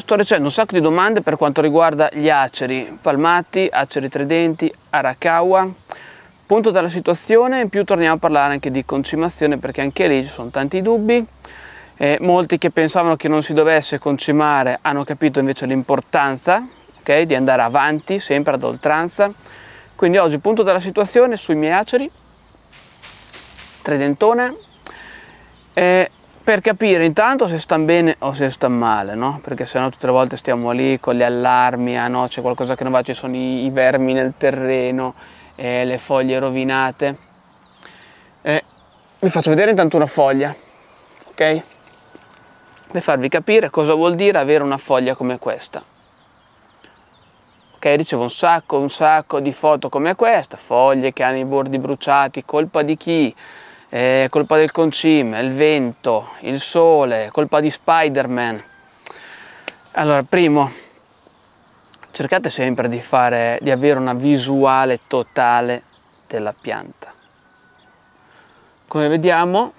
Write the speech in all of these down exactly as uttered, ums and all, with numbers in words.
sto ricevendo un sacco di domande per quanto riguarda gli aceri palmati, aceri tridenti, Arakawa. Punto della situazione, in più torniamo a parlare anche di concimazione, perché anche lì ci sono tanti dubbi. Eh, molti che pensavano che non si dovesse concimare hanno capito invece l'importanza, okay, di andare avanti sempre ad oltranza. Quindi oggi punto della situazione sui miei aceri tridentone, eh, per capire intanto se stanno bene o se stanno male, no? Perché sennò tutte le volte stiamo lì con gli allarmi, ah no, c'è qualcosa che non va, ci sono i, i vermi nel terreno, eh, le foglie rovinate. Eh, vi faccio vedere intanto una foglia, ok? Per farvi capire cosa vuol dire avere una foglia come questa. Ok, ricevo un sacco, un sacco di foto come questa, foglie che hanno i bordi bruciati, colpa di chi? Eh, colpa del concime, il vento, il sole, colpa di Spider-Man. Allora, primo, cercate sempre di fare, di avere una visuale totale della pianta. Come vediamo,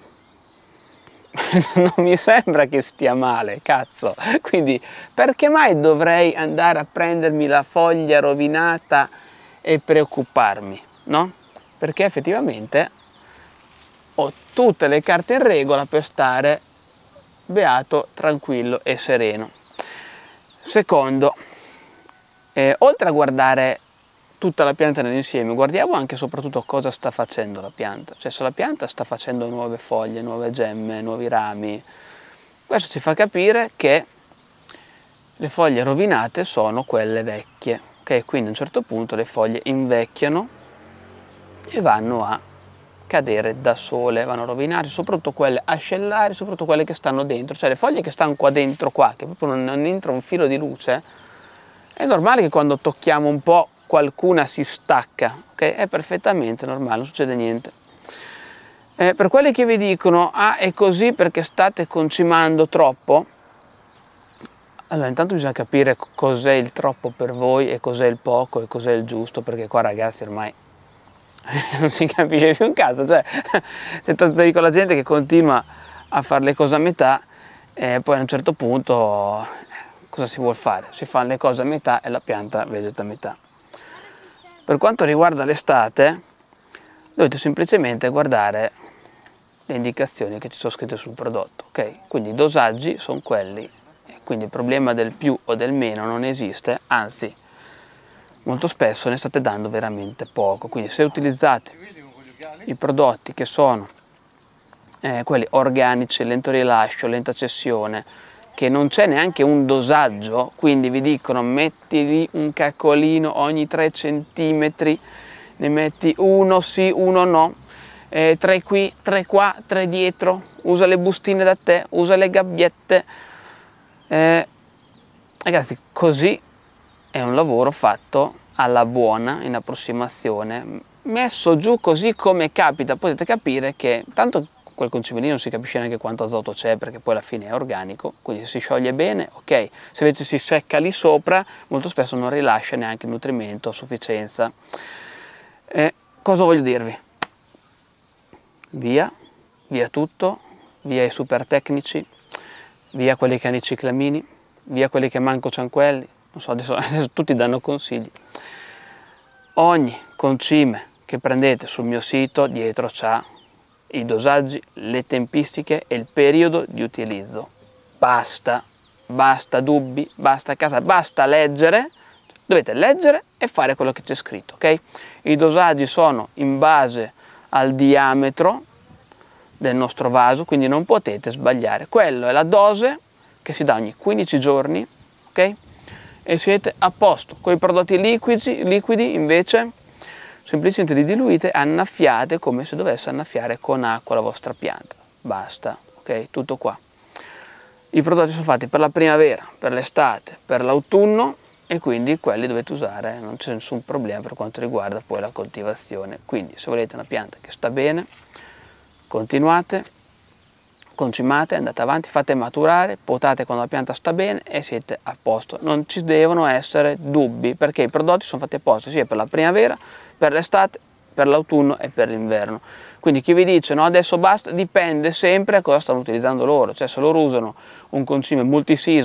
non mi sembra che stia male, cazzo. Quindi, perché mai dovrei andare a prendermi la foglia rovinata e preoccuparmi, no? Perché effettivamente ho tutte le carte in regola per stare beato, tranquillo e sereno. Secondo, eh, oltre a guardare tutta la pianta nell'insieme, guardiamo anche e soprattutto cosa sta facendo la pianta. Cioè, se la pianta sta facendo nuove foglie, nuove gemme, nuovi rami, questo ci fa capire che le foglie rovinate sono quelle vecchie, ok? Quindi a un certo punto le foglie invecchiano e vanno a cadere da sole, vanno a rovinarsi, soprattutto quelle ascellari, soprattutto quelle che stanno dentro, cioè le foglie che stanno qua dentro, qua, che proprio non, non entra un filo di luce. È normale che quando tocchiamo un po' qualcuna si stacca, ok? È perfettamente normale, non succede niente. Eh, per quelli che vi dicono, ah, è così perché state concimando troppo, allora intanto bisogna capire cos'è il troppo per voi e cos'è il poco e cos'è il giusto, perché qua ragazzi ormai non si capisce più un cazzo, cioè c'è tanta di quella gente che continua a fare le cose a metà e poi a un certo punto cosa si vuol fare? Si fanno le cose a metà e la pianta vegeta a metà. Per quanto riguarda l'estate dovete semplicemente guardare le indicazioni che ci sono scritte sul prodotto, ok? Quindi i dosaggi sono quelli, quindi il problema del più o del meno non esiste, anzi molto spesso ne state dando veramente poco. Quindi se utilizzate i prodotti che sono eh, quelli organici, lento rilascio, lenta cessione, che non c'è neanche un dosaggio, quindi vi dicono metti lì un caccolino ogni tre centimetri, ne metti uno sì, uno no, eh, tre qui, tre qua, tre dietro, usa le bustine da te, usa le gabbiette. Eh, ragazzi, così è un lavoro fatto alla buona, in approssimazione, messo giù così come capita. Potete capire che tanto quel concimellino non si capisce neanche quanto azoto c'è, perché poi alla fine è organico, quindi se si scioglie bene, ok. Se invece si secca lì sopra, molto spesso non rilascia neanche il nutrimento a sufficienza. Eh, cosa voglio dirvi? Via, via tutto, via i super tecnici, via quelli che hanno i ciclamini, via quelli che manco c'hanno quelli, non so, adesso, adesso tutti danno consigli. Ogni concime che prendete sul mio sito dietro c'ha i dosaggi, le tempistiche e il periodo di utilizzo. Basta, basta dubbi, basta casa, basta leggere, dovete leggere e fare quello che c'è scritto, ok? I dosaggi sono in base al diametro del nostro vaso, quindi non potete sbagliare. Quello è la dose che si dà ogni quindici giorni, ok? E siete a posto. Con i prodotti liquidi, liquidi invece semplicemente li diluite e annaffiate come se dovesse annaffiare con acqua la vostra pianta. Basta, ok? Tutto qua. I prodotti sono fatti per la primavera, per l'estate, per l'autunno e quindi quelli dovete usare, non c'è nessun problema per quanto riguarda poi la coltivazione. Quindi se volete una pianta che sta bene, continuate, concimate, andate avanti, fate maturare, potate quando la pianta sta bene e siete a posto. Non ci devono essere dubbi, perché i prodotti sono fatti apposta sia per la primavera, per l'estate, per l'autunno e per l'inverno. Quindi chi vi dice no adesso basta, dipende sempre a cosa stanno utilizzando loro. Cioè se loro usano un concime multi-season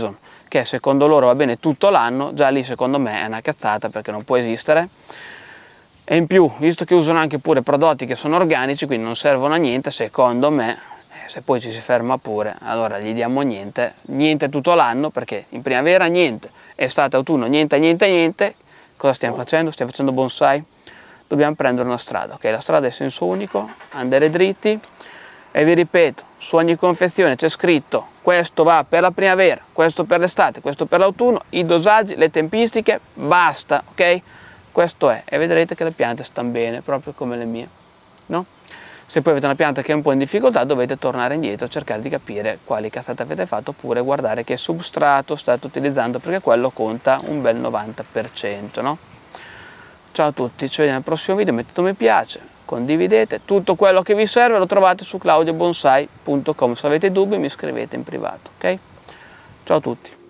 che secondo loro va bene tutto l'anno, già lì secondo me è una cazzata, perché non può esistere. E in più, visto che usano anche pure prodotti che sono organici, quindi non servono a niente, secondo me, se poi ci si ferma pure, allora gli diamo niente, niente tutto l'anno, perché in primavera niente, estate, autunno, niente, niente, niente. Cosa stiamo facendo? Stiamo facendo bonsai? Dobbiamo prendere una strada, ok? La strada è senso unico, andare dritti, e vi ripeto, su ogni confezione c'è scritto questo va per la primavera, questo per l'estate, questo per l'autunno, i dosaggi, le tempistiche, basta, ok? Questo è, e vedrete che le piante stanno bene, proprio come le mie, no? Se poi avete una pianta che è un po' in difficoltà, dovete tornare indietro, cercare di capire quali cazzate avete fatto, oppure guardare che substrato state utilizzando, perché quello conta un bel novanta per cento, no? Ciao a tutti, ci vediamo al prossimo video, mettete un mi piace, condividete, tutto quello che vi serve lo trovate su claudio bonsai punto com, se avete dubbi mi scrivete in privato, ok? Ciao a tutti.